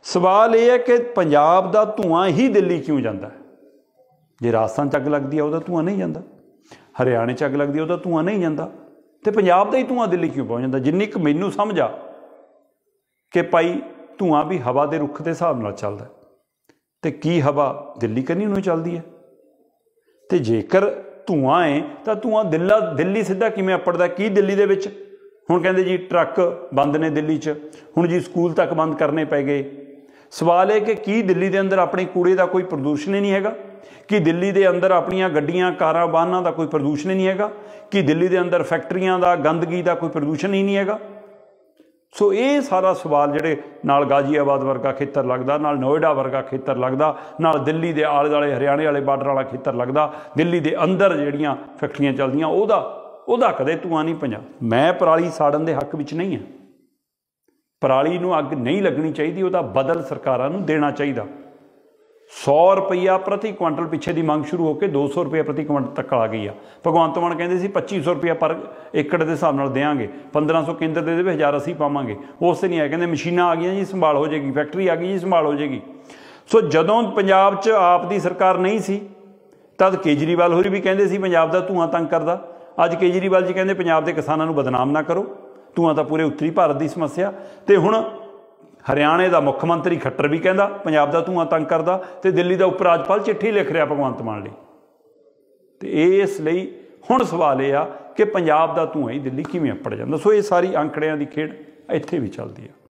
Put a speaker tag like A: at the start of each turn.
A: सवाल यह है कि पंजाब का धुआं ही दिल्ली क्यों जाता है। जे राजस्थान च अग लगती है वह धुआं नहीं जाता, हरियाणे च अग लगती है वह धुआं नहीं जाता, तो पंजाब का ही धुआं दिल्ली क्यों पहुँच जाता। जिन्नी क मैनू समझ आ कि भाई धुआं भी हवा के रुख के हिसाब नाल चलदा, तो की हवा दिल्ली कनी नूं चलती है। तो जेकर धुआं है तो धुआं दिल्ली सीधा किवें अपड़दा की दिल्ली दे विच। हुण कहंदे जी ट्रक बंद ने दिल्ली च, हुण जी स्कूल तक बंद करने पै गए। सवाल है कि की दिल्ली के अंदर अपने कूड़े का कोई प्रदूषण ही नहीं हैगा, कि दिल्ली के अंदर अपनियां गड्डियां कारां वाहनां का कोई प्रदूषण ही नहीं हैगा, कि दिल्ली के अंदर फैक्ट्रियां का गंदगी का कोई प्रदूषण ही नहीं हैगा। सो ये सारा सवाल जिहड़े नाल गाजीआबाद वर्गा खेतर लगदा, नाल नोएडा वर्गा खेतर लगदा, नाल दिल्ली के आले दुआले हरियाणे वाले बार्डर वाला खेतर लगदा, दिल्ली के अंदर जिहड़ियां फैक्ट्रियां चलदियां ਉਹਦਾ कदे धुआं नहीं पंजा। मैं पराली साड़न के हक विच नहीं है, पराली नूं अग नहीं लगनी चाहिए, वह बदल सरकारां नूं देना चाहिए। 100 रुपया प्रति क्विंटल पिछे की मंग शुरू होकर 200 रुपया प्रति क्विंटल तक आ गई है। भगवंत मान कहते 2500 रुपया पर एकड़ के हिसाब नाल देंगे, 1500 केंद्र दे देवे, 1000 असीं पावांगे। उस नहीं है, कहते मशीनां आ गई जी संभाल हो जाएगी, फैक्ट्री आ गई जी संभाल हो जाएगी। सो जदों पंजाब च आप दी सरकार नहीं सी तद केजरीवाल होरी भी कहते पंजाब का धुआं तंग करदा। अज केजरीवाल जी कहते पंजाब के किसानों को बदनाम ना करो, धुआं तो पूरे उत्तरी भारत की समस्या। तो हुण हरियाणे का मुख मंत्री खट्टर भी कहता पंजाब का धुआं तंग करता, तो दिल्ली का उप राज्यपाल चिट्ठी लिख रहा भगवंत मान लई। तो इसलिए हुण सवाल यह आ कि पंजाब का धुआं ही दिल्ली किवें अपड़ जांदा। सो ये सारी आंकड़ियां की खेड इत्थे भी चलती है।